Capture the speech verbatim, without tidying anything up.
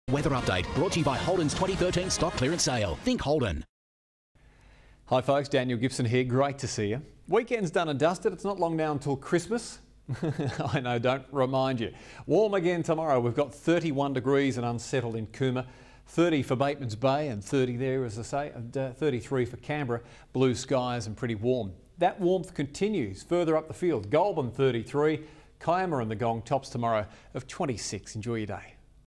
Weather update brought to you by Holden's twenty thirteen stock clearance sale. Think Holden. Hi folks, Daniel Gibson here. Great to see you. Weekend's done and dusted. It's not long now until Christmas. I know, don't remind you. Warm again tomorrow. We've got thirty-one degrees and unsettled in Cooma, thirty for Bateman's Bay and thirty there, as I say, and uh, thirty-three for Canberra. Blue skies and pretty warm. That warmth continues further up the field. Goulburn thirty-three, Kiama and the Gong tops tomorrow of twenty-six. Enjoy your day.